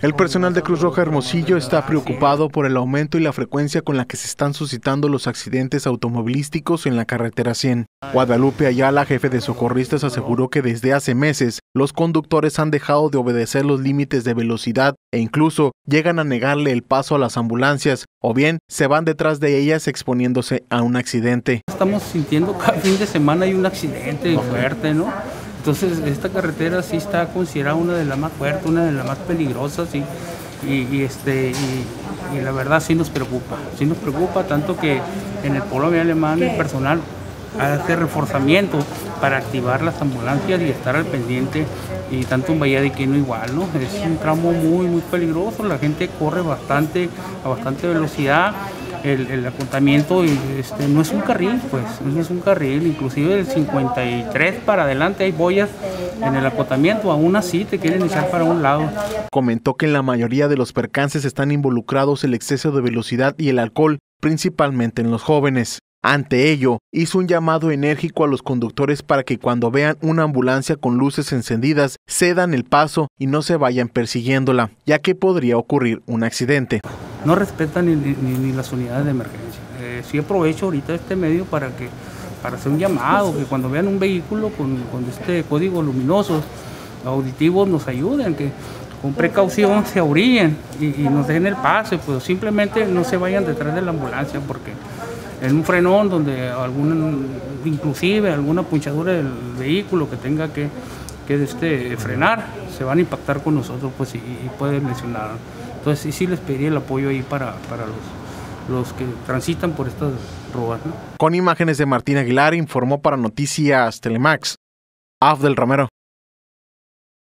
El personal de Cruz Roja Hermosillo está preocupado por el aumento y la frecuencia con la que se están suscitando los accidentes automovilísticos en la carretera 100. Guadalupe Ayala, jefe de socorristas, aseguró que desde hace meses los conductores han dejado de obedecer los límites de velocidad e incluso llegan a negarle el paso a las ambulancias o bien se van detrás de ellas exponiéndose a un accidente. Estamos sintiendo cada fin de semana hay un accidente fuerte, ¿no? Entonces esta carretera sí está considerada una de las más fuertes, una de las más peligrosas y la verdad sí nos preocupa tanto que en el Polo Alemán el personal hace reforzamiento para activar las ambulancias y estar al pendiente, y tanto en Bahía de Quino igual, ¿no? Es un tramo muy peligroso, la gente corre a bastante velocidad. El acotamiento no es un carril, pues, no es un carril, inclusive del 53 para adelante hay boyas en el acotamiento, aún así te quieren echar para un lado. Comentó que en la mayoría de los percances están involucrados el exceso de velocidad y el alcohol, principalmente en los jóvenes. Ante ello, hizo un llamado enérgico a los conductores para que cuando vean una ambulancia con luces encendidas, cedan el paso y no se vayan persiguiéndola, ya que podría ocurrir un accidente. No respetan ni las unidades de emergencia. Sí aprovecho ahorita este medio para hacer un llamado, que cuando vean un vehículo con este código luminoso auditivo nos ayuden, que con precaución se orillen y nos den el paso, pues simplemente no se vayan detrás de la ambulancia, porque en un frenón donde inclusive alguna punchadura del vehículo que tenga que frenar, se van a impactar con nosotros, pues y pueden lesionar. Entonces sí les pediría el apoyo ahí para los que transitan por estas ruas, ¿no? Con imágenes de Martín Aguilar, informó para Noticias Telemax, Afdel Romero.